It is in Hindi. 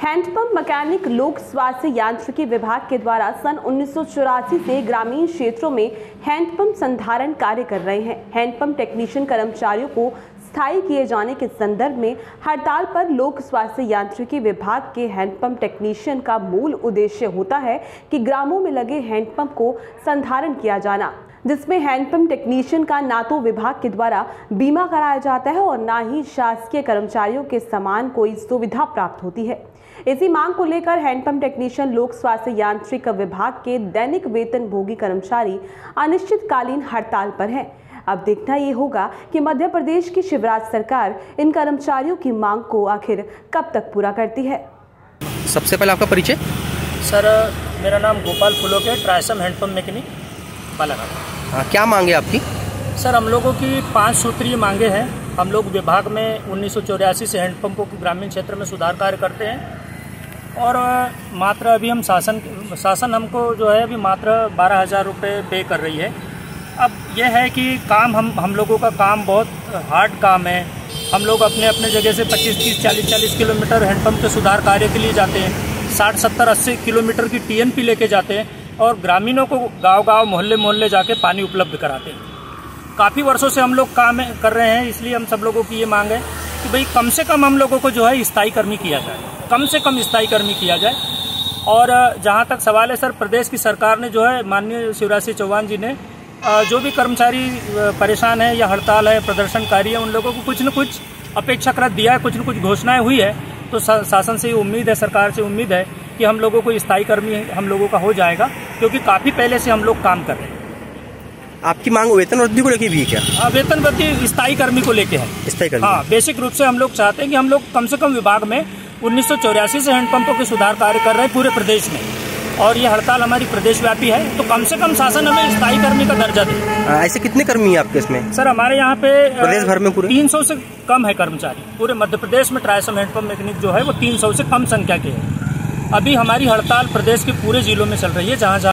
हैंडपंप मैकेनिक लोक स्वास्थ्य यांत्रिकी विभाग के द्वारा सन 1984 से ग्रामीण क्षेत्रों में हैंडपंप संधारण कार्य कर रहे हैं। हैंडपंप टेक्नीशियन कर्मचारियों को स्थायी किए जाने के संदर्भ में हड़ताल पर लोक स्वास्थ्य यांत्रिकी विभाग के हैंडपंप टेक्नीशियन का मूल उद्देश्य होता है कि ग्रामों में लगे हैंडपंप को संधारण किया जाना, जिसमें हैंडपंप टेक्नीशियन का ना तो विभाग के द्वारा बीमा कराया जाता है और ना ही शासकीय कर्मचारियों के समान कोई सुविधा प्राप्त होती है। इसी मांग को लेकर हैंडपंप टेक्नीशियन लोक स्वास्थ्य यांत्रिक विभाग के दैनिक वेतन भोगी कर्मचारी अनिश्चितकालीन हड़ताल पर हैं। अब देखना ये होगा कि मध्य प्रदेश की शिवराज सरकार इन कर्मचारियों की मांग को आखिर कब तक पूरा करती है। सबसे पहले आपका परिचय। सर, मेरा नाम गोपाल फुलोके, ट्राइसम हैंडपंप मैकेनिक बालाघाट। क्या मांगे आपकी? सर, हम लोगों की 5 सूत्रीय मांगे हैं। हम लोग विभाग में 1984 से हैंडपंपों के ग्रामीण क्षेत्र में सुधार कार्य करते हैं और मात्र अभी हम शासन हमको जो है अभी मात्र 12,000 रुपये पे कर रही है। अब यह है कि काम हम लोगों का काम बहुत हार्ड काम है। हम लोग अपने अपने जगह से 25-30, 40-40 किलोमीटर हैंडपंप के सुधार कार्य के लिए जाते हैं। 60, 70, 80 किलोमीटर की टीएनपी लेके जाते हैं और ग्रामीणों को गांव-गांव, मोहल्ले जाके पानी उपलब्ध कराते हैं। काफ़ी वर्षों से हम लोग काम कर रहे हैं, इसलिए हम सब लोगों की ये मांग है कि भाई कम से कम हम लोगों को जो है स्थायी कर्मी किया जाए, कम से कम स्थायी कर्मी किया जाए। और जहाँ तक सवाल है सर, प्रदेश की सरकार ने जो है माननीय शिवराज सिंह चौहान जी ने जो भी कर्मचारी परेशान है या हड़ताल है, प्रदर्शनकारी है, उन लोगों को कुछ न कुछ अपेक्षाकृत दिया है, कुछ न कुछ घोषणाएं हुई है। तो शासन से उम्मीद है, सरकार से उम्मीद है कि हम लोगों को स्थायी कर्मी हम लोगों का हो जाएगा, क्योंकि काफ़ी पहले से हम लोग काम कर रहे हैं। आपकी मांग वेतन वृद्धि को लेकर भी है क्या? हाँ, वेतन वृद्धि स्थायी कर्मी को लेके है। स्थायी कर्मी, हाँ, बेसिक रूप से हम लोग चाहते हैं कि हम लोग कम से कम विभाग में 1984 से हैंडपंपों के सुधार कार्य कर रहे हैं पूरे प्रदेश में, और ये हड़ताल हमारी प्रदेशव्यापी है। तो कम से कम शासन हमें स्थायी कर्मी का दर्जा दे। ऐसे कितने कर्मी हैं आपके इसमें? सर, हमारे यहाँ पे प्रदेश भर में पूरे 300 से कम है कर्मचारी। पूरे मध्य प्रदेश में ट्राइसम हैंडपंप मैकेनिक जो है वो 300 से कम संख्या के है। अभी हमारी हड़ताल प्रदेश के पूरे जिलों में चल रही है, जहाँ